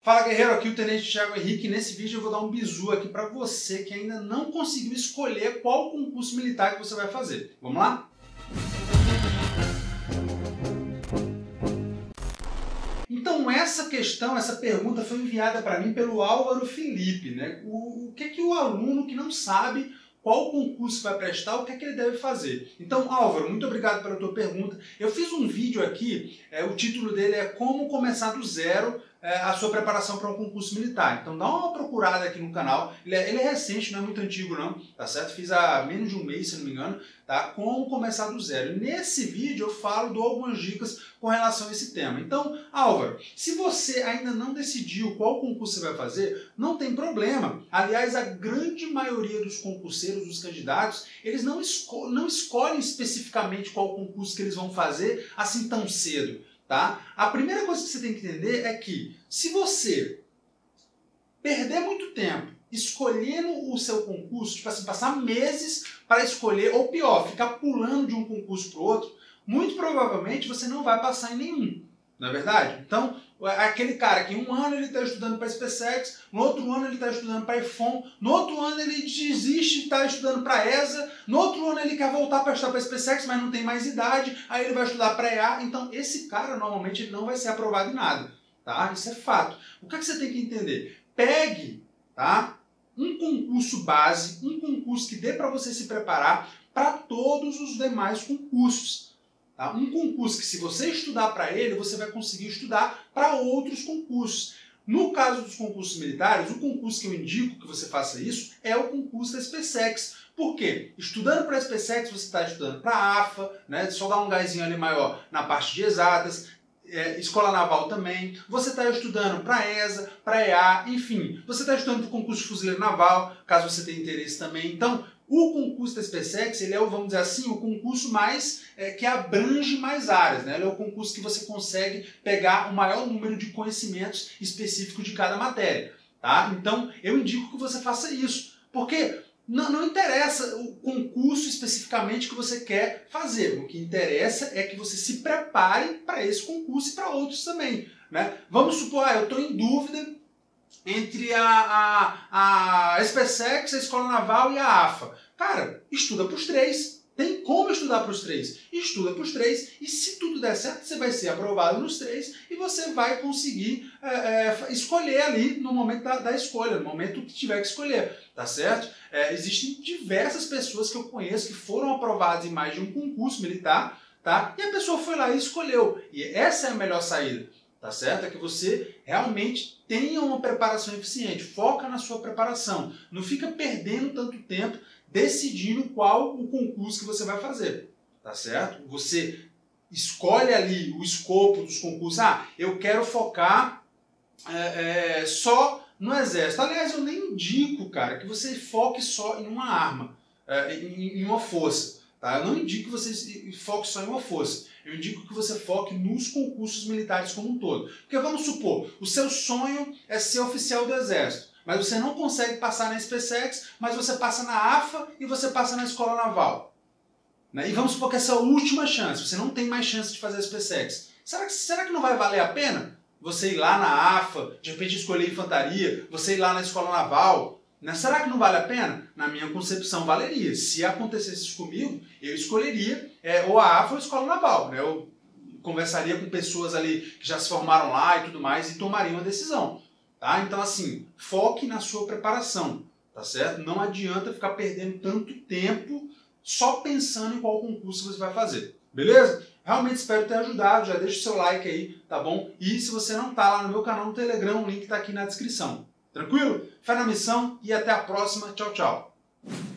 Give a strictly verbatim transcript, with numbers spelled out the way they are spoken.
Fala guerreiro, aqui o Tenente Thiago Henrique. Nesse vídeo eu vou dar um bizu aqui para você que ainda não conseguiu escolher qual concurso militar que você vai fazer. Vamos lá? Então essa questão, essa pergunta foi enviada para mim pelo Álvaro Felipe, né? O, o que que o aluno que não sabe qual concurso vai prestar, o que é que ele deve fazer? Então, Álvaro, muito obrigado pela tua pergunta. Eu fiz um vídeo aqui, é, o título dele é Como Começar do Zero é, a Sua Preparação para um Concurso Militar. Então dá uma procurada aqui no canal. Ele é, ele é recente, não é muito antigo não, tá certo? Fiz há menos de um mês, se não me engano, tá? Como Começar do Zero. Nesse vídeo eu falo, dou algumas dicas com relação a esse tema. Então, Álvaro, se você ainda não decidiu qual concurso você vai fazer, não tem problema. Aliás, a grande maioria dos concurseiros, dos candidatos, eles não, esco não escolhem especificamente qual concurso que eles vão fazer assim tão cedo, tá? A primeira coisa que você tem que entender é que se você perder muito tempo escolhendo o seu concurso, tipo assim, passar meses para escolher, ou pior, ficar pulando de um concurso para o outro, muito provavelmente você não vai passar em nenhum, não é verdade? Então, aquele cara que um ano ele está estudando para SpaceX, no outro ano ele está estudando para IFOM, no outro ano ele desiste e está estudando para ESA, no outro ano ele quer voltar para estudar para SpaceX, mas não tem mais idade, aí ele vai estudar para E A, então esse cara normalmente ele não vai ser aprovado em nada, tá? Isso é fato. O que é que você tem que entender? Pegue, tá, um concurso base, um concurso que dê para você se preparar para todos os demais concursos. Tá? Um concurso que, se você estudar para ele, você vai conseguir estudar para outros concursos. No caso dos concursos militares, o concurso que eu indico que você faça isso é o concurso da SpaceX. Por quê? Estudando para a SpaceX, você está estudando para a AFA, né? Só dá um gásinho ali maior na parte de exatas, é, Escola Naval também. Você está estudando para a ESA, para a E A, enfim. Você está estudando para o concurso de fuzileiro naval, caso você tenha interesse também. Então, o concurso da SpaceX, ele é, vamos dizer assim, o concurso mais é, que abrange mais áreas, né? Ele é o concurso que você consegue pegar o maior número de conhecimentos específicos de cada matéria, tá? Então, eu indico que você faça isso, porque não, não interessa o concurso especificamente que você quer fazer. O que interessa é que você se prepare para esse concurso e para outros também, né? Vamos supor, ah, eu estou em dúvida entre a, a, a SpaceX, a Escola Naval e a AFA. Cara, estuda para os três. Tem como estudar para os três. Estuda para os três e, se tudo der certo, você vai ser aprovado nos três e você vai conseguir é, é, escolher ali no momento da, da escolha, no momento que tiver que escolher, tá certo? É, existem diversas pessoas que eu conheço que foram aprovadas em mais de um concurso militar, tá? E a pessoa foi lá e escolheu. E essa é a melhor saída. Tá certo? É que você realmente tenha uma preparação eficiente, foca na sua preparação, não fica perdendo tanto tempo decidindo qual o concurso que você vai fazer, tá certo? Você escolhe ali o escopo dos concursos, ah, eu quero focar é, é, só no exército. Aliás, eu nem indico, cara, que você foque só em uma arma, é, em, em uma força. Tá? Eu não indico que você foque só em uma força. Eu indico que você foque nos concursos militares como um todo. Porque vamos supor, o seu sonho é ser oficial do Exército, mas você não consegue passar na SpaceX, mas você passa na AFA e você passa na Escola Naval. Né? E vamos supor que essa é a última chance, você não tem mais chance de fazer a SpaceX. Será que, será que não vai valer a pena você ir lá na AFA, de repente escolher infantaria, você ir lá na Escola Naval? Né? Será que não vale a pena? Na minha concepção, valeria. Se acontecesse isso comigo, eu escolheria é, ou a AFA ou a Escola Naval. Né? Eu conversaria com pessoas ali que já se formaram lá e tudo mais e tomaria uma decisão. Tá? Então, assim, foque na sua preparação, tá certo? Não adianta ficar perdendo tanto tempo só pensando em qual concurso você vai fazer. Beleza? Realmente espero ter ajudado. Já deixa o seu like aí, tá bom? E se você não tá lá no meu canal no Telegram, o link tá aqui na descrição. Tranquilo? Fé na missão e até a próxima. Tchau, tchau.